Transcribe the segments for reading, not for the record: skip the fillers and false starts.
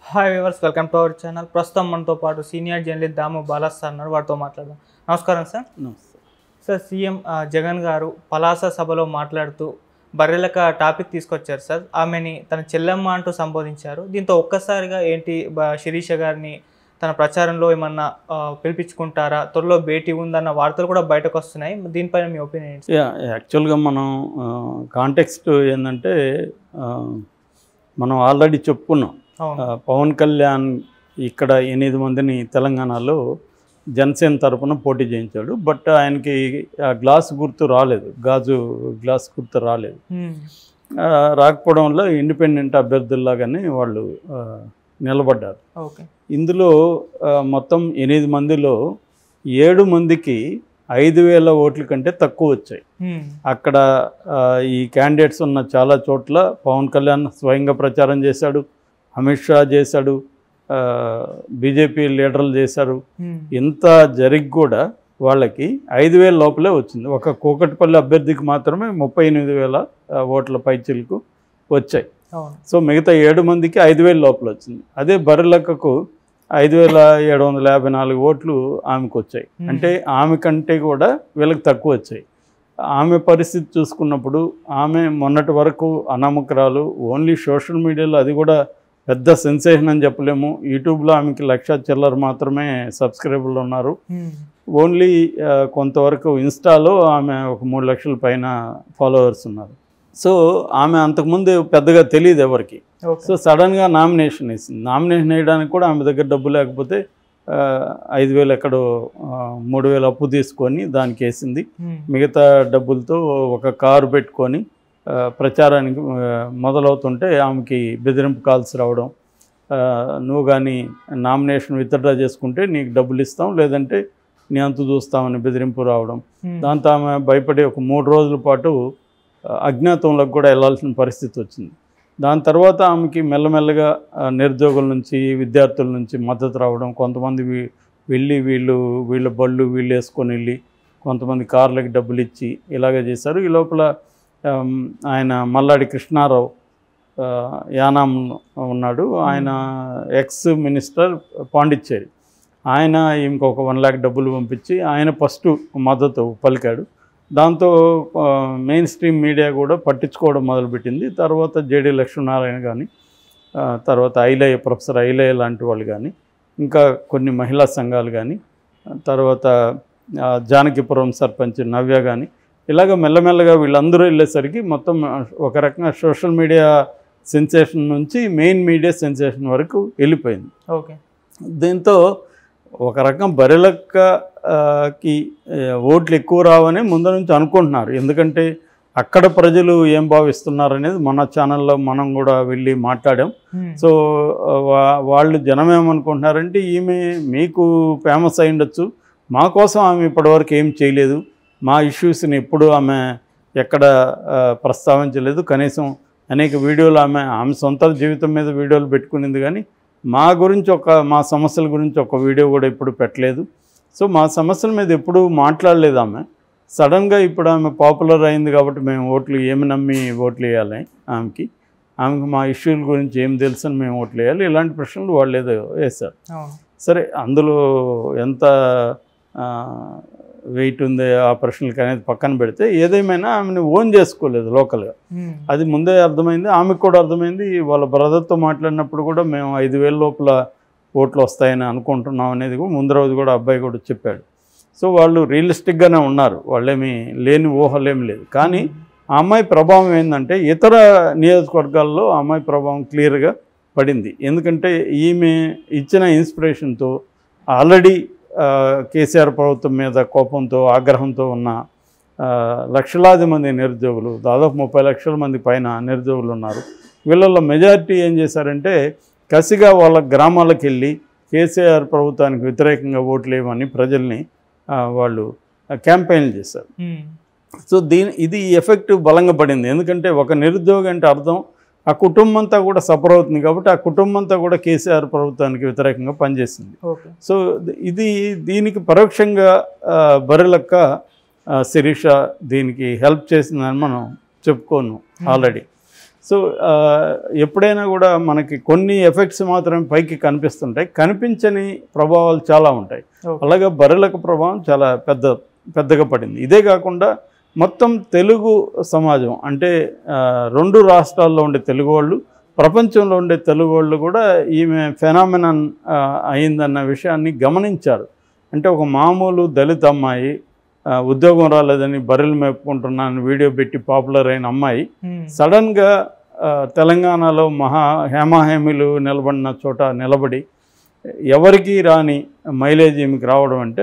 Hi viewers, welcome to our channel. ప్రస్తుతం మనతో పాటు senior journalist Damu Balaji sir ఉన్నారు. వాటితో మాట్లాడదాం. నమస్కారం సార్. సార్, సీఎం జగన్ గారు పలాస సభలో మాట్లాడుతూ బర్రెలక టాపిక్ తీసుకొచ్చారు సార్. ఆమెని తన చెల్లెమ్మ అంటూ సంబోధించారు. దీంతో ఒక్కసారిగా ఏంటి శిరీష గారిని తన ప్రచారంలో ఏమన్నా పిలిపించుకుంటారా, త్వరలో భేటీ ఉందన్న వార్తలు కూడా బయటకు వస్తున్నాయి. దీనిపైన మీ ఒపీనియన్ ఏంటి? యాక్చువల్గా మనం కాంటెక్స్ట్ ఏంటంటే మనం ఆల్రెడీ చెప్పుకున్నాం. పవన్ కళ్యాణ్ ఇక్కడ 8 మందిని తెలంగాణలో జనసేన తరఫున పోటీ చేయించాడు. బట్ ఆయనకి గ్లాస్ గుర్తు రాలేదు, గాజు గ్లాస్ గుర్తు రాలేదు. రాకపోవడం వల్ల ఇండిపెండెంట్ అభ్యర్థుల్లాగానే వాళ్ళు నిలబడ్డారు. ఇందులో మొత్తం 8 మందిలో 7 మందికి 5,000 ఓట్ల కంటే తక్కువ వచ్చాయి. అక్కడ ఈ క్యాండిడేట్స్ ఉన్న చాలా చోట్ల పవన్ కళ్యాణ్ స్వయంగా ప్రచారం చేశాడు, అమిత్ షా చేశాడు, బీజేపీ లీడర్లు చేశారు. ఇంత జరిగి కూడా వాళ్ళకి 5,000 లోపలే వచ్చింది. ఒక కూకట్పల్లి అభ్యర్థికి మాత్రమే 38,000 ఓట్ల పైచిలకు వచ్చాయి. సో మిగతా 7 మందికి 5,000 లోపల వచ్చింది. అదే బర్రెలక్కకు 5,754 ఓట్లు ఆమెకు వచ్చాయి. అంటే ఆమె కంటే కూడా వీళ్ళకి తక్కువ వచ్చాయి. ఆమె పరిస్థితి చూసుకున్నప్పుడు ఆమె మొన్నటి వరకు అనామకురాలు. ఓన్లీ సోషల్ మీడియాలో, అది కూడా పెద్ద సెన్సేషన్ అని చెప్పలేము. యూట్యూబ్లో ఆమెకి 1,00,000 చిల్లర మాత్రమే సబ్స్క్రైబర్లు ఉన్నారు. ఓన్లీ కొంతవరకు ఇన్స్టాలో ఆమె ఒక 3 లక్షల పైన ఫాలోవర్స్ ఉన్నారు. సో ఆమె అంతకుముందు పెద్దగా తెలియదు ఎవరికి. సో సడన్గా నామినేషన్ వేసింది. నామినేషన్ వేయడానికి కూడా ఆమె దగ్గర డబ్బు లేకపోతే 5,000 ఎక్కడో 3,000 అప్పు తీసుకొని దానికి వేసింది. మిగతా డబ్బులతో ఒక కారు పెట్టుకొని ప్రచారానికి మొదలవుతుంటే ఆమెకి బెదిరింపు కాల్స్ రావడం, నువ్వు కానీ నామినేషన్ విత్డ్రా చేసుకుంటే నీకు డబ్బులు ఇస్తాం, లేదంటే నీ అంతు చూస్తామని బెదిరింపు రావడం. దాంతో ఆమె భయపడి ఒక 3 రోజుల పాటు అజ్ఞాతంలోకి కూడా వెళ్ళాల్సిన పరిస్థితి వచ్చింది. దాని తర్వాత ఆమెకి మెల్లమెల్లగా నిరుద్యోగుల నుంచి, విద్యార్థుల నుంచి మద్దతు రావడం. కొంతమంది వెళ్ళి వీళ్ళ బళ్ళు వీళ్ళు వేసుకొని వెళ్ళి, కొంతమంది కార్లకి డబ్బులు ఇచ్చి ఇలాగ చేశారు. ఈ లోపల ఆయన మల్లాడి కృష్ణారావు యానాం ఉన్నాడు, ఆయన ఎక్స్ మినిస్టర్ పాండిచ్చేరి. ఆయన ఇంకొక 1 lakh డబ్బులు పంపించి ఆయన ఫస్ట్ మద్దతు పలికాడు. దాంతో మెయిన్ స్ట్రీమ్ మీడియా కూడా పట్టించుకోవడం మొదలుపెట్టింది. తర్వాత జేడీ లక్ష్మీనారాయణ కానీ, తర్వాత ఐలయ్య, ప్రొఫెసర్ ఐలయ్య లాంటి వాళ్ళు కానీ, ఇంకా కొన్ని మహిళా సంఘాలు కానీ, తర్వాత జానకిపురం సర్పంచ్ నవ్య కానీ, ఇలాగ మెల్లమెల్లగా వీళ్ళందరూ వెళ్ళేసరికి మొత్తం ఒక రకంగా సోషల్ మీడియా సెన్సేషన్ నుంచి మెయిన్ మీడియా సెన్సేషన్ వరకు వెళ్ళిపోయింది. దీంతో ఒక రకం బర్రెలక్కకి ఓట్లు ఎక్కువ రావని ముందు నుంచి అనుకుంటున్నారు. ఎందుకంటే అక్కడ ప్రజలు ఏం భావిస్తున్నారు అనేది మన ఛానల్లో మనం కూడా వెళ్ళి మాట్లాడాం. సో వాళ్ళు జనం ఏమనుకుంటున్నారంటే, ఈమె మీకు ఫేమస్ అయి ఉండొచ్చు, మా కోసం ఆమె ఇప్పటివరకు ఏం చేయలేదు, మా ఇష్యూస్ని ఎప్పుడు ఆమె ఎక్కడ ప్రస్తావించలేదు, కనీసం అనేక వీడియోలు ఆమె సొంత జీవితం మీద వీడియోలు పెట్టుకునింది, కానీ మా సమస్యల గురించి ఒక వీడియో కూడా ఎప్పుడు పెట్టలేదు. సో మా సమస్యల మీద ఎప్పుడూ మాట్లాడలేదు ఆమె. సడన్గా ఇప్పుడు ఆమె పాపులర్ అయింది కాబట్టి మేము ఏమి నమ్మి ఓట్లు వేయాలి, ఆమెకి మా ఇష్యూల గురించి ఏం తెలుసని మేము ఓట్లు వేయాలి, ఇలాంటి ప్రశ్నలు వాళ్ళు ఏదో వేశారు. సరే, అందులో ఎంత వెయిట్ ఉంది ఆ ప్రశ్నలకి అనేది పక్కన పెడితే, ఏదేమైనా ఆమెను ఓన్ చేసుకోలేదు లోకల్గా. అది ముందే అర్థమైంది, ఆమెకు కూడా అర్థమైంది. వాళ్ళ బ్రదర్తో మాట్లాడినప్పుడు కూడా మేము 5,000 లోపల ఓట్లు వస్తాయని అనుకుంటున్నాం అనేది కూడా ముందు రోజు కూడా అబ్బాయి కూడా చెప్పాడు. సో వాళ్ళు రియలిస్టిక్గానే ఉన్నారు, వాళ్ళేమీ లేని ఊహలేమి లేదు. కానీ ఆ అమ్మాయి ప్రభావం ఏంటంటే ఇతర నియోజకవర్గాల్లో ఆ అమ్మాయి ప్రభావం క్లియర్గా పడింది. ఎందుకంటే ఈమె ఇచ్చిన ఇన్స్పిరేషన్తో ఆల్రెడీ కేసీఆర్ ప్రభుత్వం మీద కోపంతో, ఆగ్రహంతో ఉన్న లక్షలాది మంది నిరుద్యోగులు, దాదాపు 30 లక్షల మంది పైన నిరుద్యోగులు ఉన్నారు. వీళ్ళల్లో మెజారిటీ ఏం చేశారంటే కసిగా వాళ్ళ గ్రామాలకు వెళ్ళి కేసీఆర్ ప్రభుత్వానికి వ్యతిరేకంగా ఓట్లు వేయమని ప్రజల్ని వాళ్ళు క్యాంపెయిన్లు చేశారు. సో ఇది ఎఫెక్ట్ బలంగా పడింది. ఎందుకంటే ఒక నిరుద్యోగి అంటే అర్థం ఆ కుటుంబం అంతా కూడా సఫర్ అవుతుంది కాబట్టి, ఆ కుటుంబం అంతా కూడా కేసీఆర్ ప్రభుత్వానికి వ్యతిరేకంగా పనిచేసింది. సో దీనికి పరోక్షంగా బర్రెలక్క శిరీష దీనికి హెల్ప్ చేసిందని మనం చెప్పుకోను ఆల్రెడీ. సో ఎప్పుడైనా కూడా మనకి కొన్ని ఎఫెక్ట్స్ మాత్రమే పైకి కనిపిస్తుంటాయి, కనిపించని ప్రభావాలు చాలా ఉంటాయి. అలాగే బర్రెలకు ప్రభావం చాలా పెద్దగా పడింది. ఇదే కాకుండా మొత్తం తెలుగు సమాజం అంటే 2 రాష్ట్రాల్లో ఉండే తెలుగు వాళ్ళు, ప్రపంచంలో ఉండే తెలుగు వాళ్ళు కూడా ఈమె ఫెనామినన్ అయిందన్న విషయాన్ని గమనించారు. అంటే ఒక మామూలు దళిత అమ్మాయి, ఉద్యోగం రాలేదని బర్రెలు మేపుకుంటున్నాను వీడియో పెట్టి పాపులర్ అయిన అమ్మాయి సడన్గా తెలంగాణలో హేమాహేమిలు నిలబడిన చోట నిలబడి ఎవరికి రాని మైలేజ్ ఈమెకి రావడం అంటే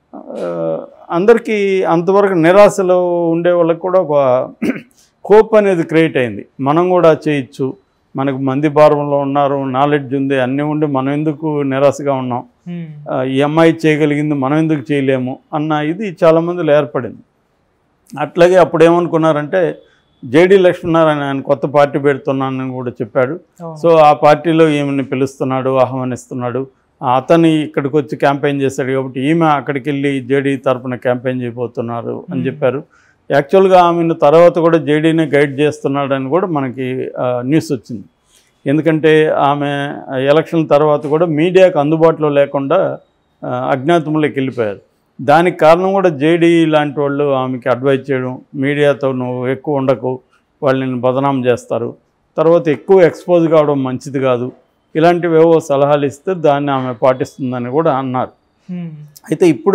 అందరికీ అంతవరకు నిరాశలో ఉండే వాళ్ళకి కూడా ఒక హోప్ అనేది క్రియేట్ అయింది. మనం కూడా చేయొచ్చు, మనకు మంది భారంలో ఉన్నారు, నాలెడ్జ్ ఉంది, అన్నీ ఉండి మనం ఎందుకు నిరాశగా ఉన్నాం, ఈ అమ్మాయి చేయగలిగింది మనం ఎందుకు చేయలేము అన్న ఇది చాలామందిలో ఏర్పడింది. అట్లాగే అప్పుడు ఏమనుకున్నారంటే జేడీ లక్ష్మీనారాయణ ఆయన కొత్త పార్టీ పెడుతున్నానని కూడా చెప్పాడు. సో ఆ పార్టీలో ఈమెని పిలుస్తున్నాడు, ఆహ్వానిస్తున్నాడు. అతను ఇక్కడికి వచ్చి క్యాంపెయిన్ చేశాడు కాబట్టి ఈమె అక్కడికి వెళ్ళి జేడీ తరఫున క్యాంపెయిన్ చేయబోతున్నారు అని చెప్పారు. యాక్చువల్గా ఆమెను తర్వాత కూడా జేడీనే గైడ్ చేస్తున్నాడని కూడా మనకి న్యూస్ వచ్చింది. ఎందుకంటే ఆమె ఎలక్షన్ తర్వాత కూడా మీడియాకు అందుబాటులో లేకుండా అజ్ఞాతంలోకి వెళ్ళిపోయారు. దానికి కారణం కూడా జేడీ లాంటి వాళ్ళు ఆమెకి అడ్వైజ్ చేయడం, మీడియాతో నువ్వు ఎక్కువ ఉండకు, వాళ్ళని బదనాం చేస్తారు, తర్వాత ఎక్కువ ఎక్స్పోజ్ కావడం మంచిది కాదు, ఇలాంటివేవో సలహాలు ఇస్తే దాన్ని ఆమె పాటిస్తుందని కూడా అన్నారు. అయితే ఇప్పుడు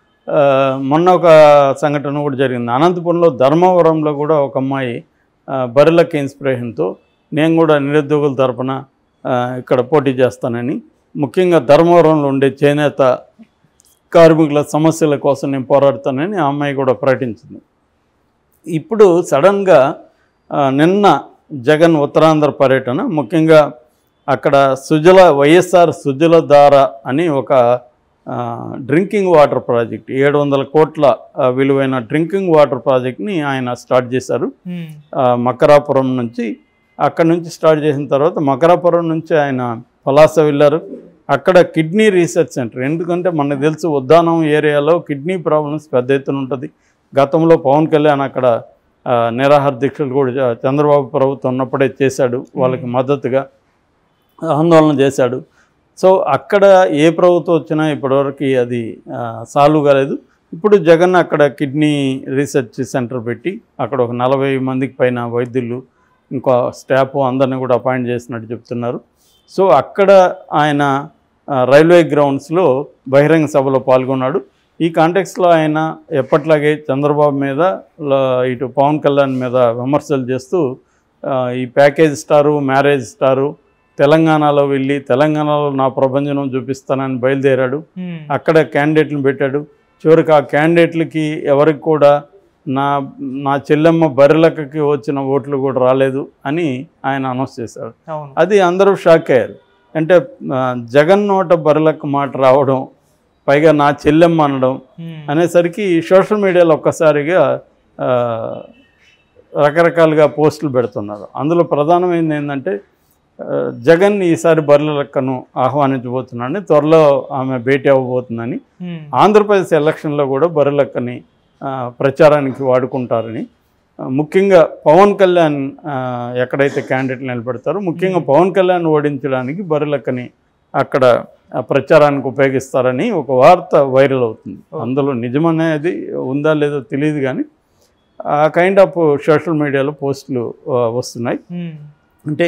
మొన్న ఒక సంఘటన కూడా జరిగింది. అనంతపురంలో ధర్మవరంలో కూడా ఒక అమ్మాయి బర్రెలక్క ఇన్స్పిరేషన్తో నేను కూడా నిరుద్యోగుల తరపున ఇక్కడ పోటీ చేస్తానని, ముఖ్యంగా ధర్మవరంలో ఉండే చేనేత కార్మికుల సమస్యల కోసం నేను పోరాడుతానని ఆ అమ్మాయి కూడా ప్రకటించింది. ఇప్పుడు సడన్గా నిన్న జగన్ ఉత్తరాంధ్ర పర్యటన, ముఖ్యంగా అక్కడ వైఎస్ఆర్ సుజలధార అని ఒక డ్రింకింగ్ వాటర్ ప్రాజెక్ట్ 700 కోట్ల విలువైన డ్రింకింగ్ వాటర్ ప్రాజెక్ట్ని ఆయన స్టార్ట్ చేశారు మకరాపురం నుంచి. అక్కడ నుంచి స్టార్ట్ చేసిన తర్వాత మకరాపురం నుంచి ఆయన పలాస వెళ్ళారు. అక్కడ కిడ్నీ రీసెర్చ్ సెంటర్, ఎందుకంటే మనకు తెలుసు ఉద్దానం ఏరియాలో కిడ్నీ ప్రాబ్లమ్స్ పెద్ద ఎత్తున ఉంటుంది. గతంలో పవన్ కళ్యాణ్ అక్కడ నిరాహార దీక్షలు కూడా చంద్రబాబు ప్రభుత్వం ఉన్నప్పుడే చేశాడు, వాళ్ళకి మద్దతుగా ఆందోళన చేశాడు. సో అక్కడ ఏ ప్రభుత్వం వచ్చినా ఇప్పటివరకు అది సాల్వ్ కాలేదు. ఇప్పుడు జగన్ అక్కడ కిడ్నీ రీసెర్చ్ సెంటర్ పెట్టి అక్కడ ఒక 40 మందికి పైన వైద్యులు, ఇంకో స్టాఫ్ అందరినీ కూడా అపాయింట్ చేసినట్టు చెప్తున్నారు. సో అక్కడ ఆయన రైల్వే గ్రౌండ్స్లో బహిరంగ సభలో పాల్గొన్నాడు. ఈ కాంటెక్స్లో ఆయన ఎప్పట్లాగే చంద్రబాబు మీద, ఇటు పవన్ కళ్యాణ్ మీద విమర్శలు చేస్తూ ఈ ప్యాకేజ్ స్టారు, మ్యారేజ్ స్టారు, తెలంగాణలో వెళ్ళి తెలంగాణలో నా ప్రభంజనం చూపిస్తానని బయలుదేరాడు. అక్కడ క్యాండిడేట్లను పెట్టాడు. చివరికి ఆ క్యాండిడేట్లకి ఎవరికి కూడా నా చెల్లెమ్మ బర్రెలక్కకి వచ్చిన ఓట్లు కూడా రాలేదు అని ఆయన అనౌన్స్ చేశాడు. అది అందరూ షాక్ అయ్యారు. అంటే జగన్ నోట బర్రెలక్క మాట రావడం, పైగా నా చెల్లెమ్మ అనడం అనేసరికి సోషల్ మీడియాలో ఒక్కసారిగా రకరకాలుగా పోస్టులు పెడుతున్నారు. అందులో ప్రధానమైనది ఏంటంటే జగన్ ఈసారి బర్రెలక్కను ఆహ్వానించబోతున్నాడని, త్వరలో ఆమె భేటీ అవ్వబోతుందని, ఆంధ్రప్రదేశ్ ఎలక్షన్లో కూడా బర్రెలక్కని ప్రచారానికి వాడుకుంటారని, ముఖ్యంగా పవన్ కళ్యాణ్ ఎక్కడైతే క్యాండిడేట్లు నిలబెడతారో ముఖ్యంగా పవన్ కళ్యాణ్ ఓడించడానికి బర్రెలక్కని అక్కడ ప్రచారానికి ఉపయోగిస్తారని ఒక వార్త వైరల్ అవుతుంది. అందులో నిజమనేది ఉందా లేదో తెలియదు, కానీ ఆ కైండ్ ఆఫ్ సోషల్ మీడియాలో పోస్టులు వస్తున్నాయి. అంటే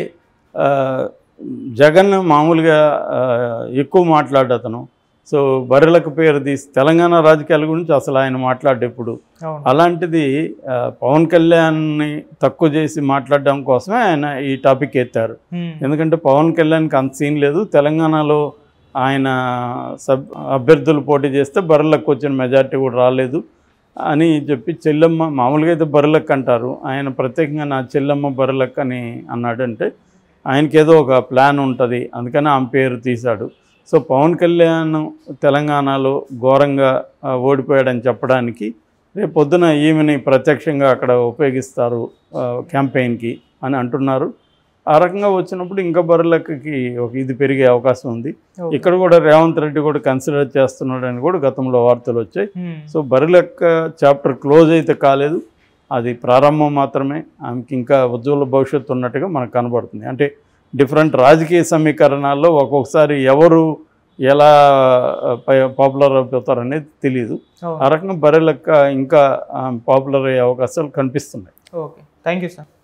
జగన్ మామూలుగా ఎక్కువ మాట్లాడు అతను. సో బర్రెలకు పేరు తీసి తెలంగాణ రాజకీయాల గురించి అసలు ఆయన మాట్లాడేప్పుడు, అలాంటిది పవన్ కళ్యాణ్ని తక్కువ చేసి మాట్లాడడం కోసమే ఆయన ఈ టాపిక్ ఎత్తారు. ఎందుకంటే పవన్ కళ్యాణ్కి అంత సీన్ లేదు. తెలంగాణలో ఆయన అభ్యర్థులు పోటీ చేస్తే బర్రెలకు వచ్చిన మెజార్టీ కూడా రాలేదు అని చెప్పి, చెల్లెమ్మ మామూలుగా అయితే బర్రెలక్క అంటారు, ఆయన ప్రత్యేకంగా నా చెల్లెమ్మ బర్రెలక్క అని అన్నాడు. అంటే ఆయనకేదో ఒక ప్లాన్ ఉంటుంది, అందుకని ఆమె పేరు తీశాడు. సో పవన్ కళ్యాణ్ తెలంగాణలో ఘోరంగా ఓడిపోయాడని చెప్పడానికి రేపు పొద్దున ఈమెని ప్రత్యక్షంగా అక్కడ ఉపయోగిస్తారు క్యాంపెయిన్కి అని అంటున్నారు. ఆ రకంగా వచ్చినప్పుడు ఇంకా బర్రెలక్కకి ఒక ఇది పెరిగే అవకాశం ఉంది. ఇక్కడ కూడా రేవంత్ రెడ్డి కూడా కన్సిడర్ చేస్తున్నాడని కూడా గతంలో వార్తలు వచ్చాయి. సో బర్రెలక్క చాప్టర్ క్లోజ్ అయితే కాలేదు. అది ప్రారంభం మాత్రమే. ఆమెకి ఇంకా ఉజ్వల భవిష్యత్తు ఉన్నట్టుగా మనకు కనబడుతుంది. అంటే డిఫరెంట్ రాజకీయ సమీకరణాల్లో ఒక్కొక్కసారి ఎవరు ఎలా పాపులర్ అయిపోతారు అనేది తెలియదు. ఆ రకంగా బర్రెలక్క ఇంకా పాపులర్ అయ్యే అవకాశాలు కనిపిస్తున్నాయి. Okay, thank you sir.